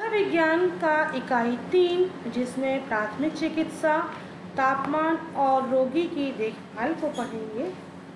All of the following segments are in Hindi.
विज्ञान का इकाई 3, जिसमें प्राथमिक चिकित्सा, तापमान और रोगी की देखभाल को पढ़ेंगे।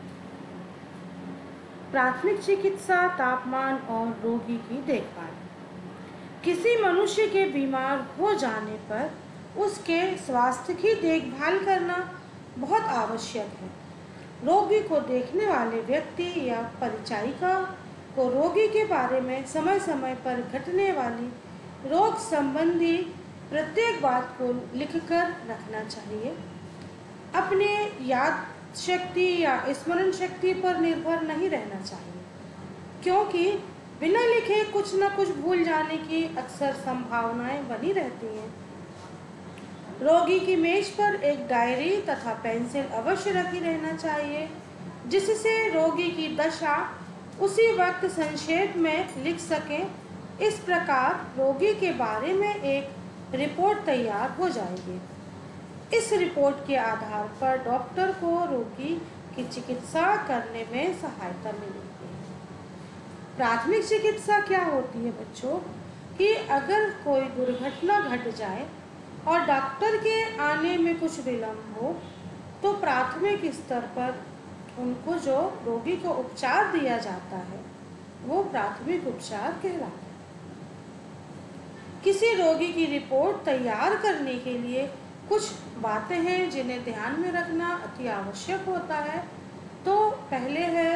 प्राथमिक चिकित्सा, तापमान और रोगी की देखभाल। किसी मनुष्य के बीमार हो जाने पर उसके स्वास्थ्य की देखभाल करना बहुत आवश्यक है। रोगी को देखने वाले व्यक्ति या परिचारिका को रोगी के बारे में समय समय पर घटने वाली रोग संबंधी प्रत्येक बात को लिखकर रखना चाहिए। अपने याद शक्ति या स्मरण शक्ति पर निर्भर नहीं रहना चाहिए, क्योंकि बिना लिखे कुछ न कुछ भूल जाने की अक्सर संभावनाएं बनी रहती हैं। रोगी की मेज पर एक डायरी तथा पेंसिल अवश्य रखी रहना चाहिए, जिससे रोगी की दशा उसी वक्त संक्षेप में लिख सकें। इस प्रकार रोगी के बारे में एक रिपोर्ट तैयार हो जाएगी। इस रिपोर्ट के आधार पर डॉक्टर को रोगी की चिकित्सा करने में सहायता मिलेगी। प्राथमिक चिकित्सा क्या होती है बच्चों? कि अगर कोई दुर्घटना घट जाए और डॉक्टर के आने में कुछ विलम्ब हो, तो प्राथमिक स्तर पर उनको जो रोगी को उपचार दिया जाता है वो प्राथमिक उपचार कहलाता है। किसी रोगी की रिपोर्ट तैयार करने के लिए कुछ बातें हैं जिन्हें ध्यान में रखना अति आवश्यक होता है। तो पहले है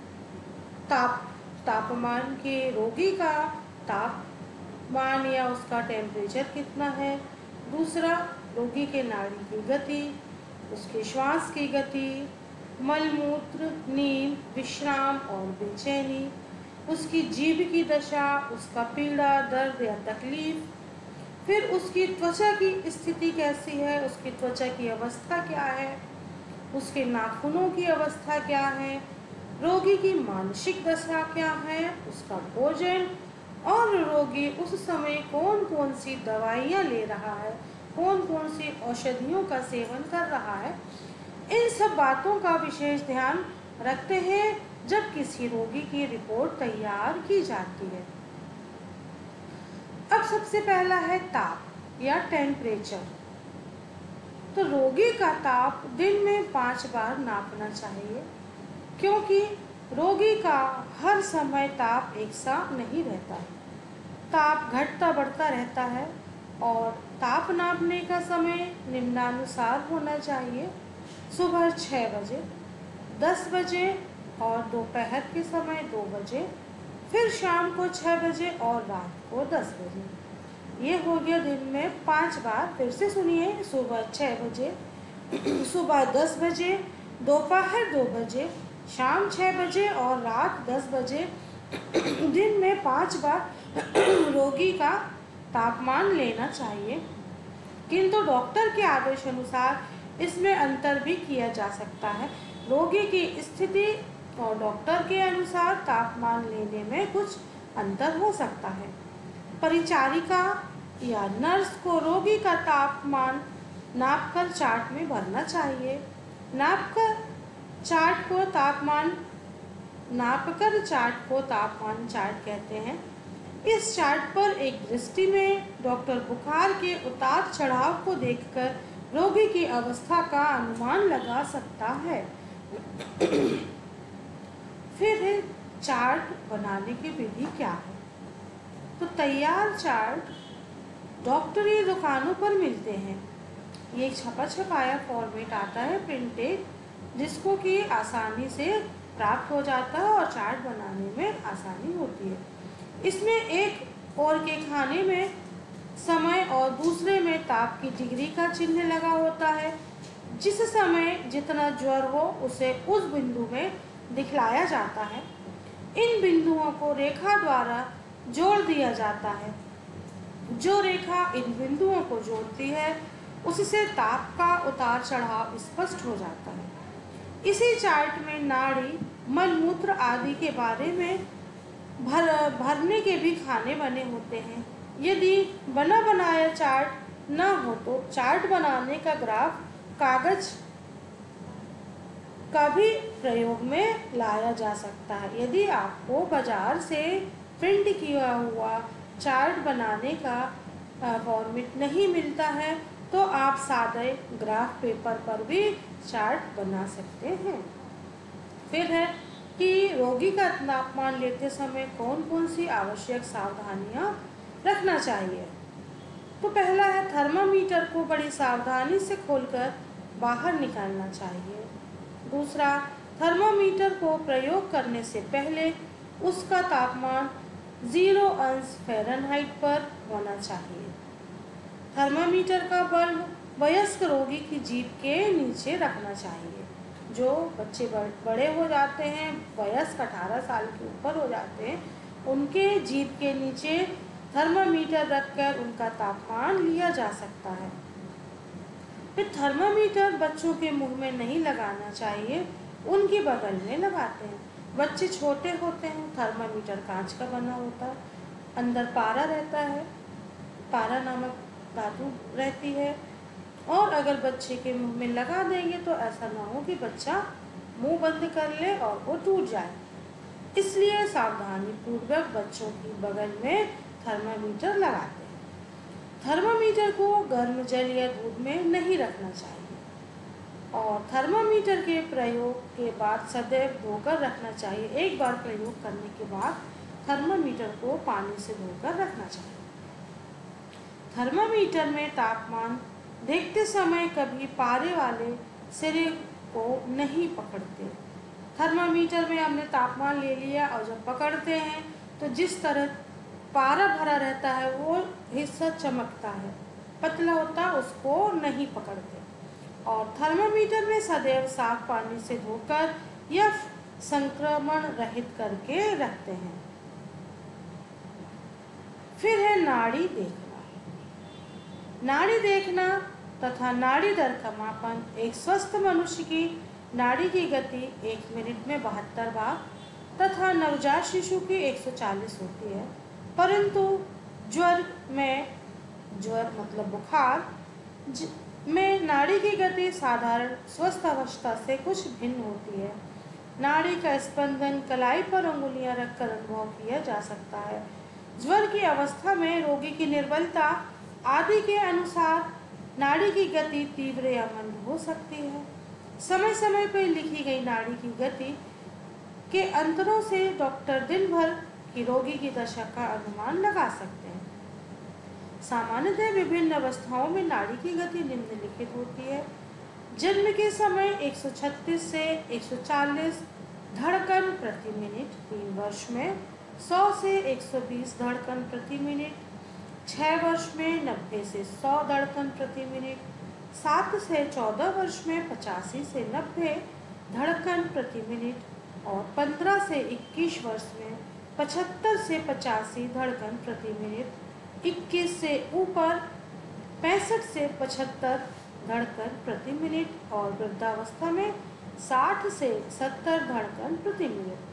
तापमान के रोगी का तापमान या उसका टेम्परेचर कितना है। दूसरा, रोगी के नाड़ी की गति, उसके श्वास की गति, मलमूत्र, नींद, विश्राम और बेचैनी, उसकी जीभ की दशा, उसका पीड़ा, दर्द या तकलीफ। फिर उसकी त्वचा की स्थिति कैसी है, उसकी त्वचा की अवस्था क्या है, उसके नाखूनों की अवस्था क्या है, रोगी की मानसिक दशा क्या है, उसका भोजन, और रोगी उस समय कौन कौन सी दवाइयाँ ले रहा है, कौन कौन सी औषधियों का सेवन कर रहा है। इन सब बातों का विशेष ध्यान रखते हैं जब किसी रोगी की रिपोर्ट तैयार की जाती है। अब सबसे पहला है ताप या टेम्परेचर। तो रोगी का ताप दिन में 5 बार नापना चाहिए, क्योंकि रोगी का हर समय ताप एक सा नहीं रहता है। ताप घटता बढ़ता रहता है और ताप नापने का समय निम्नानुसार होना चाहिए। सुबह 6 बजे, 10 बजे और दोपहर के समय 2 बजे, फिर शाम को 6 बजे और रात को 10 बजे। ये हो गया दिन में 5 बार। फिर से सुनिए, सुबह 6 बजे, सुबह 10 बजे, दोपहर 2 बजे, शाम 6 बजे और रात 10 बजे। दिन में 5 बार रोगी का तापमान लेना चाहिए, किंतु डॉक्टर के आदेश अनुसार इसमें अंतर भी किया जा सकता है। रोगी की स्थिति और डॉक्टर के अनुसार तापमान लेने में कुछ अंतर हो सकता है। परिचारिका या नर्स को रोगी का तापमान नापकर चार्ट में भरना चाहिए। नापकर चार्ट को तापमान चार्ट कहते हैं। इस चार्ट पर एक दृष्टि में डॉक्टर बुखार के उतार चढ़ाव को देखकर रोगी की अवस्था का अनुमान लगा सकता है। फिर चार्ट बनाने की विधि क्या है? तो तैयार चार्ट डॉक्टरी दुकानों पर मिलते हैं। ये छपा छपाया फॉर्मेट आता है, प्रिंटेड, जिसको कि आसानी से प्राप्त हो जाता है और चार्ट बनाने में आसानी होती है। इसमें एक और के खाने में समय और दूसरे में ताप की डिग्री का चिन्ह लगा होता है। जिस समय जितना ज्वर हो उसे उस बिंदु में दिखलाया जाता है। इन बिंदुओं को रेखा द्वारा जोड़ दिया जाता है। जो रेखा इन बिंदुओं को जोड़ती है उससे ताप का उतार चढ़ाव स्पष्ट हो जाता है। इसी चार्ट में नाड़ी, मलमूत्र आदि के बारे में भरने के भी खाने बने होते हैं। यदि बना बनाया चार्ट न हो तो चार्ट बनाने का ग्राफ कागज का भी प्रयोग में लाया जा सकता है। यदि आपको बाजार से प्रिंट किया हुआ चार्ट बनाने का फॉर्मेट नहीं मिलता है तो आप सादे ग्राफ पेपर पर भी चार्ट बना सकते हैं। फिर है कि रोगी का तापमान लेते समय कौन कौन सी आवश्यक सावधानियां रखना चाहिए। तो पहला है, थर्मामीटर को बड़ी सावधानी से खोलकर बाहर निकालना चाहिए। दूसरा, थर्मामीटर को प्रयोग करने से पहले उसका तापमान 0 अंश फ़ारेनहाइट पर होना चाहिए। थर्मामीटर का बल्ब वयस्क रोगी की जीभ के नीचे रखना चाहिए। जो बच्चे बड़े हो जाते हैं, वयस्क 18 साल के ऊपर हो जाते हैं, उनके जीभ के नीचे थर्मामीटर रखकर उनका तापमान लिया जा सकता है। फिर थर्मामीटर बच्चों के मुंह में नहीं लगाना चाहिए, उनके बगल में लगाते हैं। बच्चे छोटे होते हैं, थर्मामीटर कांच का बना होता है, अंदर पारा रहता है, पारा नामक धातु रहती है, और अगर बच्चे के मुंह में लगा देंगे तो ऐसा ना हो कि बच्चा मुंह बंद कर ले और वो टूट जाए। इसलिए सावधानी पूर्वक बच्चों की बगल में थर्मामीटर लगाते हैं। थर्मामीटर को गर्म जल या दूध में नहीं रखना चाहिए और थर्मामीटर के प्रयोग के बाद सदैव धोकर रखना चाहिए। एक बार प्रयोग करने के बाद थर्मामीटर को पानी से धोकर रखना चाहिए। थर्मामीटर में तापमान देखते समय कभी पारे वाले सिरे को नहीं पकड़ते। थर्मामीटर में हमने तापमान ले लिया और जब पकड़ते हैं तो जिस तरह पारा भरा रहता है वो हिस्सा चमकता है, पतला होता है, उसको नहीं पकड़ते। और थर्मामीटर में सदैव साफ पानी से धोकर या संक्रमण रहित करके रखते हैं। फिर है नाड़ी देखना। नाड़ी देखना तथा नाड़ी दर का मापन। एक स्वस्थ मनुष्य की नाड़ी की गति 1 मिनट में 72 बार तथा नवजात शिशु की 140 होती है, परंतु ज्वर मतलब बुखार में नाड़ी की गति साधारण स्वस्थ अवस्था से कुछ भिन्न होती है। नाड़ी का स्पंदन कलाई पर उंगलियां रखकर अनुभव किया जा सकता है। ज्वर की अवस्था में रोगी की निर्बलता आदि के अनुसार नाड़ी की गति तीव्र या मंद हो सकती है। समय समय पर लिखी गई नाड़ी की गति के अंतरों से डॉक्टर दिन भर की रोगी की दशा का अनुमान लगा सकते हैं। सामान्यतः विभिन्न अवस्थाओं में नाड़ी की गति निम्नलिखित होती है। जन्म के समय 136 से 140 धड़कन प्रति मिनट, 3 वर्ष में 100 से 120 धड़कन प्रति मिनट, 6 वर्ष में 90 से 100 धड़कन प्रति मिनट, 7 से 14 वर्ष में 85 से 90 धड़कन प्रति मिनट और 15 से 21 वर्ष में 75 से 85 धड़कन प्रति मिनट, 21 से ऊपर 65 से 75 धड़कन प्रति मिनट और वृद्धावस्था में 60 से 70 धड़कन प्रति मिनट।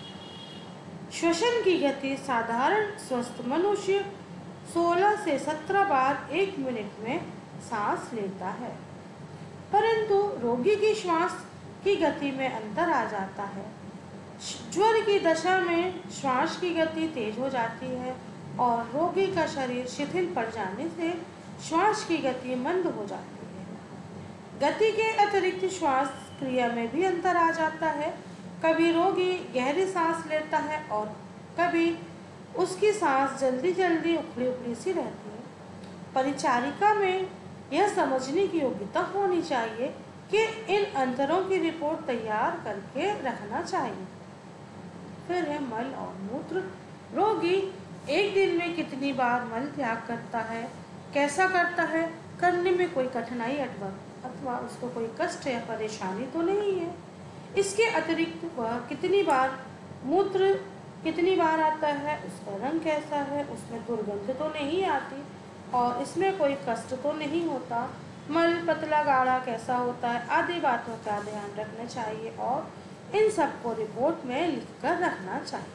श्वसन की गति साधारण स्वस्थ मनुष्य 16 से 17 बार 1 मिनट में सांस लेता है, परंतु रोगी की श्वास की गति में अंतर आ जाता है। ज्वर की दशा में श्वास की गति तेज हो जाती है और रोगी का शरीर शिथिल पड़ जाने से श्वास की गति मंद हो जाती है। गति के अतिरिक्त श्वास क्रिया में भी अंतर आ जाता है। कभी रोगी गहरी सांस लेता है और कभी उसकी सांस जल्दी जल्दी उखड़ी उखड़ी सी रहती है। परिचारिका में यह समझने की योग्यता होनी चाहिए कि इन अंतरों की रिपोर्ट तैयार करके रखना चाहिए। फिर है मल और मूत्र। रोगी एक दिन में कितनी बार मल त्याग करता है, कैसा करता है, करने में कोई कठिनाई अथवा उसको कोई कष्ट या परेशानी तो नहीं है। इसके अतिरिक्त वह कितनी बार मूत्र कितनी बार आता है, उसका रंग कैसा है, उसमें दुर्गंध तो नहीं आती और इसमें कोई कष्ट तो नहीं होता, मल पतला गाढ़ा कैसा होता है, आदि बातों का ध्यान रखना चाहिए और इन सबको रिपोर्ट में लिखकर रखना चाहिए।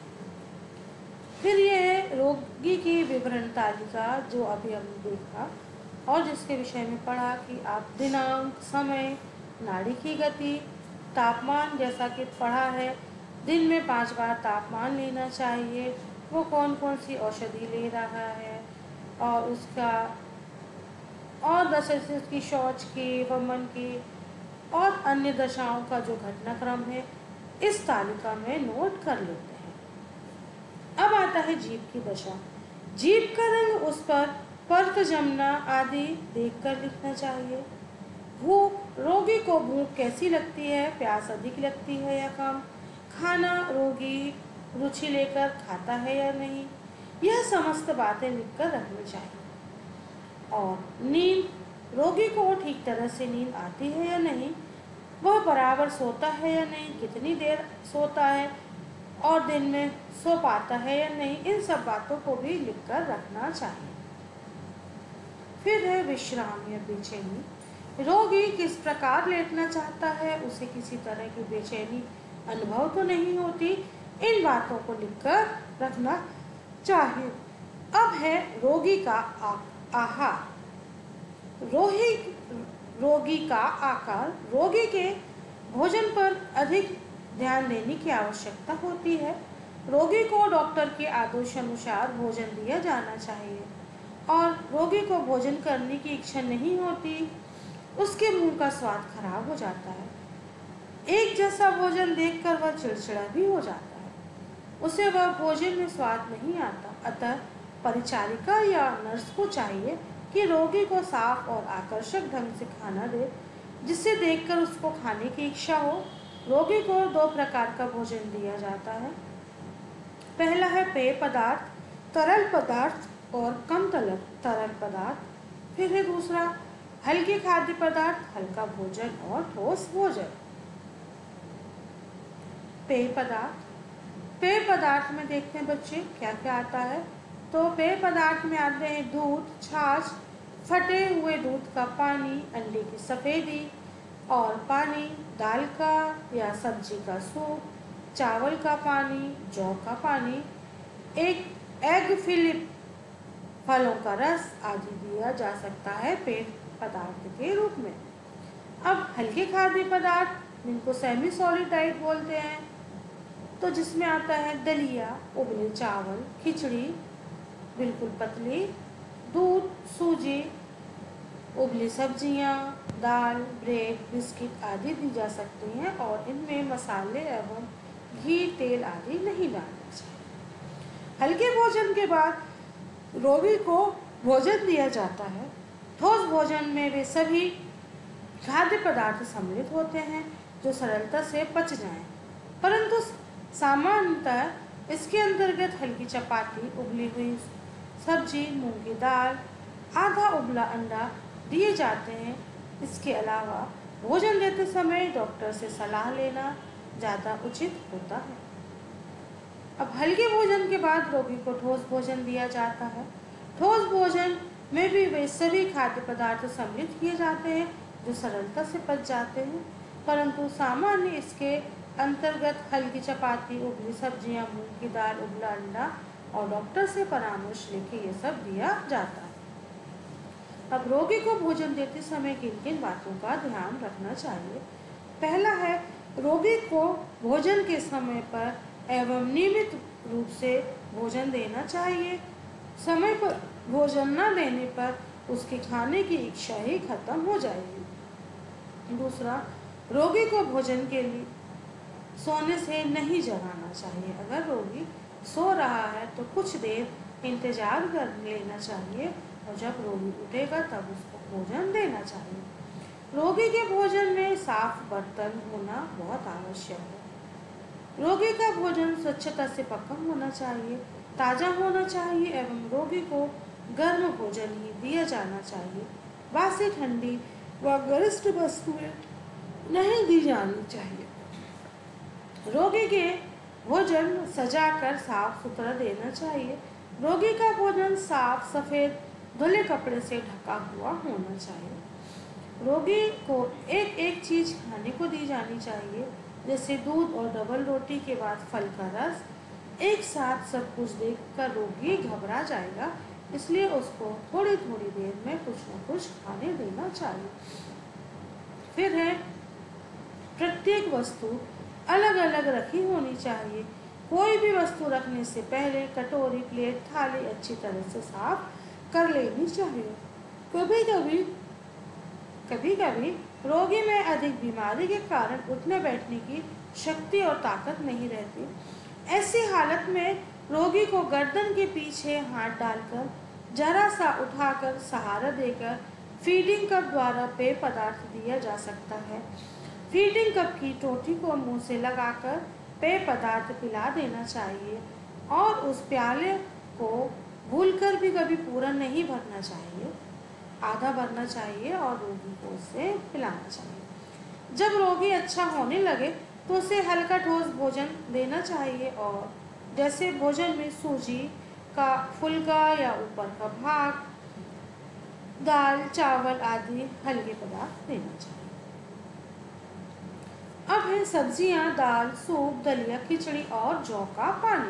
फिर यह है रोगी की विवरण तालिका, जो अभी हमने देखा और जिसके विषय में पढ़ा कि आप दिनांक, समय, नाड़ी की गति, तापमान जैसा कि पढ़ा है, दिन में 5 बार तापमान लेना चाहिए, वो कौन कौन सी औषधि ले रहा है और उसका और दशा से उसकी शौच की, वमन की और अन्य दशाओं का जो घटनाक्रम है इस तालिका में नोट कर लेते हैं। अब आता है जीभ की दशा। जीभ का रंग उस पर पर्त जमना आदि देखकर लिखना चाहिए। भूख, रोगी को भूख कैसी लगती है, प्यास अधिक लगती है या कम, खाना रोगी रुचि लेकर खाता है या नहीं, यह समस्त बातें लिखकर रखनी चाहिए। और नींद, रोगी को ठीक तरह से नींद आती है या नहीं, वह बराबर सोता है या नहीं, कितनी देर सोता है और दिन में सो पाता है या नहीं, इन सब बातों को भी लिखकर रखना चाहिए। फिर है विश्राम या बेचैनी। रोगी किस प्रकार लेटना चाहता है, उसे किसी तरह की बेचैनी अनुभव तो नहीं होती, इन बातों को लिखकर रखना चाहिए। अब है रोगी का आहार। रोगी का आकार, रोगी के भोजन पर अधिक ध्यान देने की आवश्यकता होती है। रोगी को डॉक्टर के आदेश अनुसार भोजन दिया जाना चाहिए और रोगी को भोजन करने की इच्छा नहीं होती, उसके मुंह का स्वाद खराब हो जाता है। एक जैसा भोजन देखकर वह चिड़चिड़ा भी हो जाता है, उसे वह भोजन में स्वाद नहीं आता। अतः परिचारिका या नर्स को चाहिए कि रोगी को साफ और आकर्षक ढंग से खाना दे, जिसे देखकर उसको खाने की इच्छा हो। रोगी को 2 प्रकार का भोजन दिया जाता है। पहला है पेय पदार्थ, तरल पदार्थ और कम तरल पदार्थ। फिर है दूसरा हल्के खाद्य पदार्थ, हल्का भोजन और ठोस भोजन। पेय पदार्थ में देखते हैं बच्चे क्या क्या आता है। तो पेय पदार्थ में आते हैं दूध, छाछ, फटे हुए दूध का पानी, अंडे की सफ़ेदी और पानी, दाल का या सब्जी का सूप, चावल का पानी, जौ का पानी, एक एग फिलिप, फलों का रस आदि दिया जा सकता है पेय पदार्थ के रूप में। अब हल्के खाद्य पदार्थ, जिनको सेमी सॉलिड डाइट बोलते हैं, तो जिसमें आता है दलिया, उबले चावल, खिचड़ी बिल्कुल पतली, दूध, सूजी, उबली सब्जियां, दाल, ब्रेड, बिस्किट आदि दी जा सकती हैं और इनमें मसाले एवं घी, तेल आदि नहीं डालना चाहिए। हल्के भोजन के बाद रोगी को भोजन दिया जाता है। ठोस भोजन में वे सभी खाद्य पदार्थ सम्मिलित होते हैं जो सरलता से पच जाएं, परंतु सामान्यतः इसके अंतर्गत हल्की चपाती, उबली हुई सब्जी, मूंग की दाल, आधा उबला अंडा दिए जाते हैं। इसके अलावा भोजन देते समय डॉक्टर से सलाह लेना ज़्यादा उचित होता है। अब हल्के भोजन के बाद रोगी को ठोस भोजन दिया जाता है। ठोस भोजन में भी वे सभी खाद्य पदार्थ सम्मिलित किए जाते हैं जो सरलता से पच जाते हैं, परंतु सामान्य इसके अंतर्गत हल्की चपाती, उबली सब्जियां, मूंग की दाल, उबला अंडा और डॉक्टर से परामर्श लेके ये सब दिया जाता है। अब रोगी को भोजन देते समय किन किन बातों का ध्यान रखना चाहिए। पहला है रोगी को भोजन के समय पर एवं नियमित रूप से भोजन देना चाहिए। समय पर भोजन न देने पर उसके खाने की इच्छा ही खत्म हो जाएगी। दूसरा, रोगी को भोजन के लिए सोने से नहीं जगाना चाहिए। अगर रोगी सो रहा है तो कुछ देर इंतजार कर लेना चाहिए और जब रोगी उठेगा तब उसको भोजन देना चाहिए। रोगी के भोजन में साफ बर्तन होना बहुत आवश्यक है। रोगी का भोजन स्वच्छता से पका होना चाहिए, ताज़ा होना चाहिए एवं रोगी को गर्म भोजन ही दिया जाना चाहिए। बासी, ठंडी व गरिष्ठ वस्तुएं नहीं दी जानी चाहिए। रोगी के भोजन सजाकर साफ सुथरा देना चाहिए। रोगी का भोजन साफ, सफ़ेद, धुले कपड़े से ढका हुआ होना चाहिए। रोगी को एक एक चीज़ खाने को दी जानी चाहिए, जैसे दूध और डबल रोटी के बाद फल का रस। एक साथ सब कुछ देखकर रोगी घबरा जाएगा, इसलिए उसको थोड़ी थोड़ी देर में कुछ न कुछ खाने देना चाहिए। फिर है प्रत्येक वस्तु अलग अलग रखी होनी चाहिए। कोई भी वस्तु रखने से पहले कटोरी, प्लेट, थाली अच्छी तरह से साफ कर लेनी चाहिए। कभी कभी कभी कभी रोगी में अधिक बीमारी के कारण उठने बैठने की शक्ति और ताकत नहीं रहती। ऐसी हालत में रोगी को गर्दन के पीछे हाथ डालकर जरा सा उठाकर सहारा देकर फीडिंग कप द्वारा पेय पदार्थ दिया जा सकता है। फीडिंग कप की टोटी को मुंह से लगाकर पेय पदार्थ पिला देना चाहिए और उस प्याले को भूलकर भी कभी पूरा नहीं भरना चाहिए, आधा भरना चाहिए और रोगी को उसे पिलाना चाहिए। जब रोगी अच्छा होने लगे तो उसे हल्का ठोस भोजन देना चाहिए और जैसे भोजन में सूजी का फुल्का या ऊपर का भाग, दाल, चावल आदि हल्के पदार्थ देना चाहिए। अब है सब्जियां, दाल, सूप, दलिया, खिचड़ी और जौ का पानी।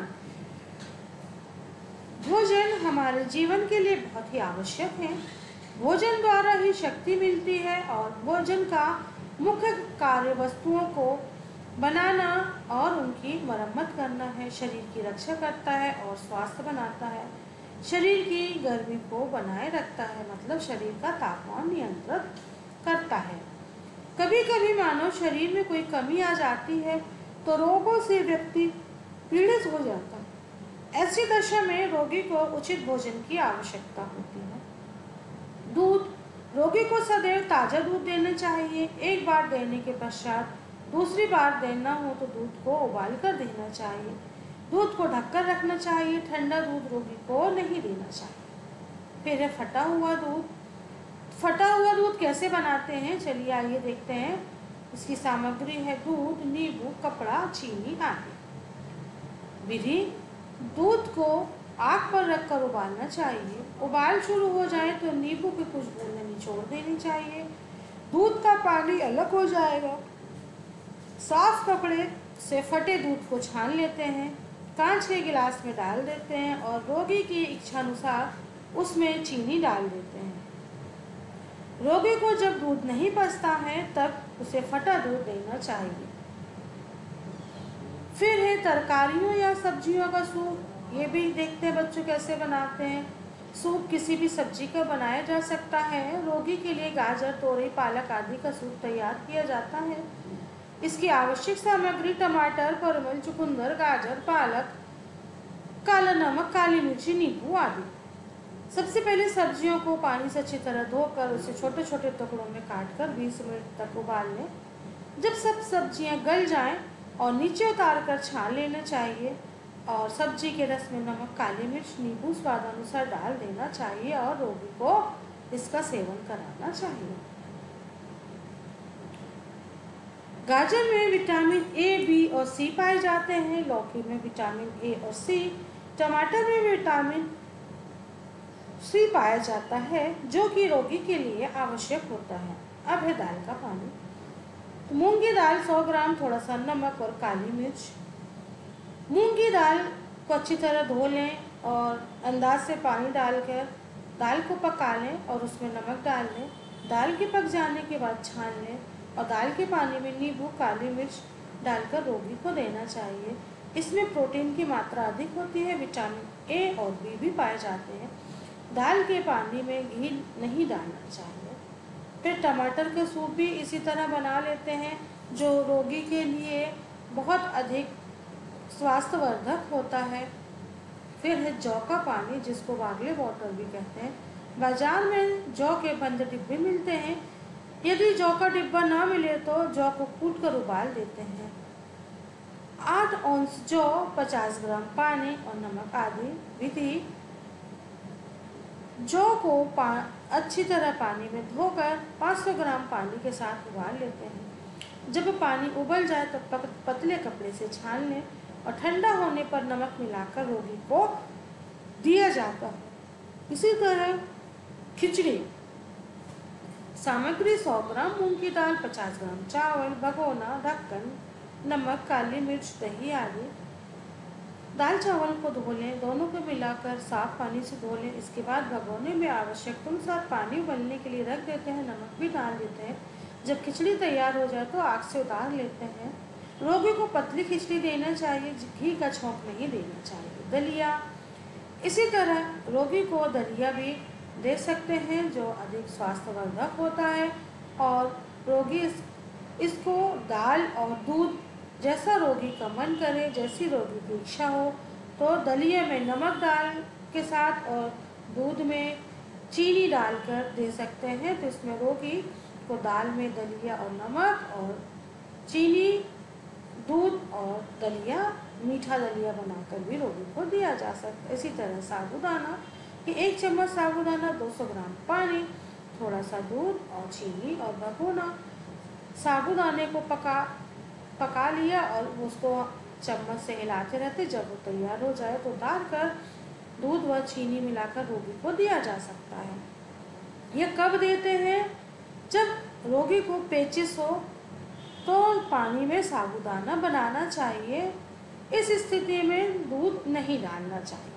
भोजन हमारे जीवन के लिए बहुत ही आवश्यक है। भोजन द्वारा ही शक्ति मिलती है और भोजन का मुख्य कार्य वस्तुओं को बनाना और उनकी मरम्मत करना है। शरीर की रक्षा करता है और स्वास्थ्य बनाता है। शरीर की गर्मी को बनाए रखता है, मतलब शरीर का तापमान नियंत्रित करता है। कभी कभी मानव शरीर में कोई कमी आ जाती है तो रोगों से व्यक्ति पीड़ित हो जाता है। ऐसी दशा में रोगी को उचित भोजन की आवश्यकता होती है। दूध, रोगी को सदैव ताज़ा दूध देना चाहिए। एक बार देने के पश्चात दूसरी बार देना हो तो दूध को उबाल कर देना चाहिए। दूध को ढककर रखना चाहिए। ठंडा दूध रोगी को नहीं देना चाहिए। फिर है फटा हुआ दूध। फटा हुआ दूध कैसे बनाते हैं, चलिए आइए देखते हैं। इसकी सामग्री है दूध, नींबू, कपड़ा, चीनी आदि। विधि: दूध को आग पर रखकर उबालना चाहिए। उबाल शुरू हो जाए तो नींबू की कुछ बूंदें निचोड़ देनी चाहिए। दूध का पानी अलग हो जाएगा। साफ कपड़े से फटे दूध को छान लेते हैं, कांच के गिलास में डाल देते हैं और रोगी की इच्छानुसार उसमें चीनी डाल देते हैं। रोगी को जब दूध नहीं पचता है तब उसे फटा दूध देना चाहिए। फिर है तरकारियों या सब्जियों का सूप। ये भी देखते हैं बच्चों कैसे बनाते हैं। सूप किसी भी सब्जी का बनाया जा सकता है। रोगी के लिए गाजर, तोरई, पालक आदि का सूप तैयार किया जाता है। इसकी आवश्यक सामग्री टमाटर, परवल, चुकंदर, गाजर, पालक, काला नमक, काली मिर्ची, नींबू आदि। सबसे पहले सब्जियों को पानी से अच्छी तरह धोकर उसे छोटे छोटे टुकड़ों में काटकर 20 मिनट तक उबाल लें। जब सब सब्जियां गल जाएं और नीचे उतार कर छान लेना चाहिए और सब्जी के रस में नमक, काली मिर्च, नींबू स्वादानुसार डाल देना चाहिए और रोगी को इसका सेवन कराना चाहिए। गाजर में विटामिन ए, बी और सी पाए जाते हैं। लौकी में विटामिन ए और सी, टमाटर में विटामिन सी पाया जाता है जो कि रोगी के लिए आवश्यक होता है। अब है दाल का पानी। तो मूंग की दाल 100 ग्राम, थोड़ा सा नमक और काली मिर्च। मूंग की दाल को अच्छी तरह धो लें और अंदाज से पानी डालकर दाल को पका लें और उसमें नमक डाल लें। दाल के पक जाने के बाद छान लें और दाल के पानी में नींबू, काली मिर्च डालकर रोगी को देना चाहिए। इसमें प्रोटीन की मात्रा अधिक होती है। विटामिन ए और बी भी पाए जाते हैं। दाल के पानी में घी नहीं डालना चाहिए। फिर टमाटर का सूप भी इसी तरह बना लेते हैं जो रोगी के लिए बहुत अधिक स्वास्थ्यवर्धक होता है। फिर है जौ का पानी, जिसको बागले वाटर भी कहते हैं। बाजार में जौ के बंद डिब्बे मिलते हैं। यदि जौ का डिब्बा ना मिले तो जौ को कूट कर उबाल देते हैं। 8 औंस जौ, 50 ग्राम पानी और नमक आदि। विधि: जौ को अच्छी तरह पानी में धोकर 500 ग्राम पानी के साथ उबाल लेते हैं। जब पानी उबल जाए तो पतले कपड़े से छान लें और ठंडा होने पर नमक मिलाकर रोगी को दिया जाता है। इसी तरह खिचड़ी। सामग्री: 100 ग्राम मूंग की दाल, 50 ग्राम चावल, भगोना, ढक्कन, नमक, काली मिर्च, दही आदि। दाल चावल को धो लें, दोनों को मिलाकर साफ पानी से धो लें। इसके बाद भगोने में आवश्यकता अनुसार पानी उबलने के लिए रख देते हैं। नमक भी डाल देते हैं। जब खिचड़ी तैयार हो जाए तो आग से उतार लेते हैं। रोगी को पतली खिचड़ी देना चाहिए, घी का छौंक नहीं देना चाहिए। दलिया, इसी तरह रोगी को दलिया भी दे सकते हैं जो अधिक स्वास्थ्यवर्धक होता है, और रोगी इसको दाल और दूध, जैसा रोगी का मन करे, जैसी रोगी की इच्छा हो, तो दलिया में नमक डाल के साथ और दूध में चीनी डालकर दे सकते हैं। तो इसमें रोगी को दाल में दलिया और नमक और चीनी, दूध और दलिया, मीठा दलिया बनाकर भी रोगी को दिया जा सकता है। इसी तरह साबूदाना, कि 1 चम्मच साबूदाना, 200 ग्राम पानी, थोड़ा सा दूध और चीनी और भगोना। साबूदाने को पका लिया और उसको चम्मच से हिलाते रहते, जब वो तैयार हो जाए तो डालकर दूध व चीनी मिलाकर रोगी को दिया जा सकता है। यह कब देते हैं? जब रोगी को पेचिश हो तो पानी में साबूदाना बनाना चाहिए। इस स्थिति में दूध नहीं डालना चाहिए।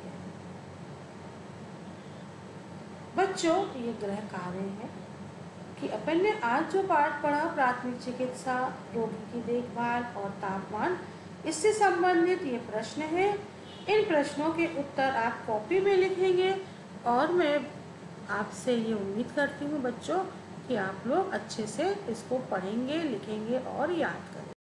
बच्चों, ये गृह कार्य है कि अपन ने आज जो पाठ पढ़ा, प्राथमिक चिकित्सा, रोगी की देखभाल और तापमान, इससे संबंधित ये प्रश्न है। इन प्रश्नों के उत्तर आप कॉपी में लिखेंगे, और मैं आपसे ये उम्मीद करती हूँ बच्चों कि आप लोग अच्छे से इसको पढ़ेंगे, लिखेंगे और याद करेंगे।